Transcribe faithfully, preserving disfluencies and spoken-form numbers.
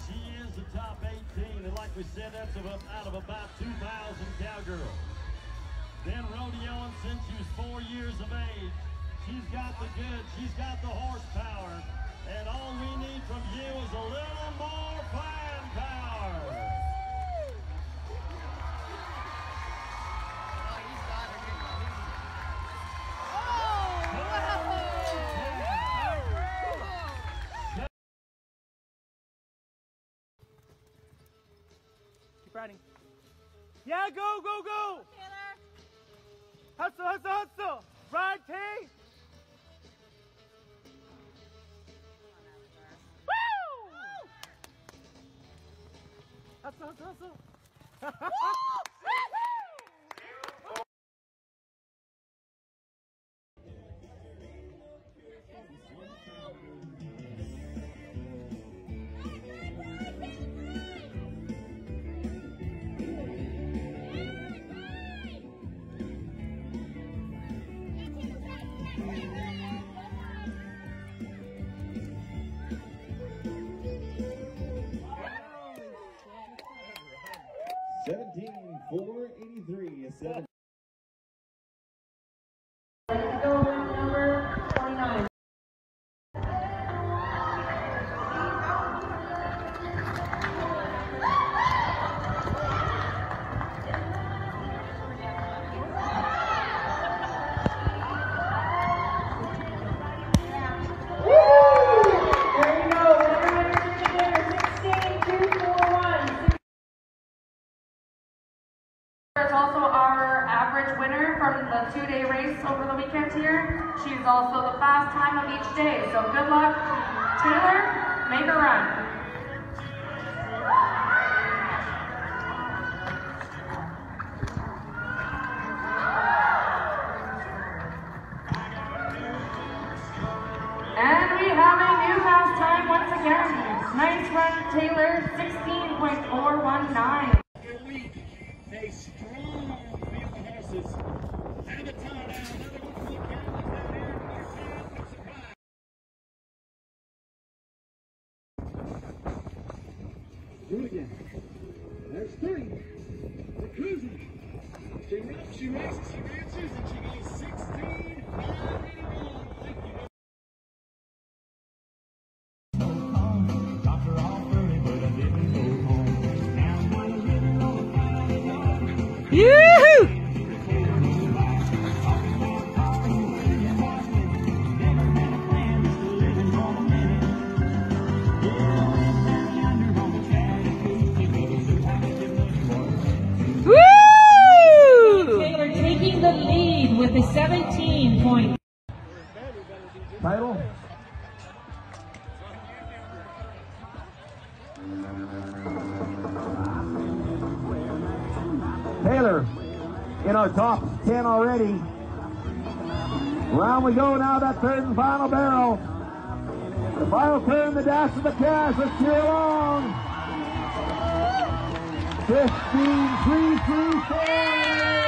she is the top eighteen, and like we said, that's about, out of about two thousand cowgirls. Been rodeoing since she was four years of age. She's got the goods, she's got the horsepower, and all we need from you is a little more firepower. Keep riding. Yeah, go, go, go! Hustle, hustle, hustle! Ride, T! Woo! Hustle, hustle, hustle! seventeen four eighty-three. Seven. Go with number twenty-nine. Also our average winner from the two-day race over the weekend here. She's also the fast time of each day. So good luck, Taylor. Make a run. And we have a new fast time once again. Nice run, Taylor. sixteen point four one nine. A strong field of horses. Have a time now. Another one from the Cowboys down here. Our surprise. Do it again. There's three. We're cruising. She runs, she races, she ranches, and she goes sixteen five eighty-one. Thank you. Yoo-hoo! Woo! Taylor taking the lead with a seventeen point. Title. Taylor in our top ten already. Round we go now, that third and final barrel. The final turn, the dash of the cash. Let's cheer along. fifteen three three four.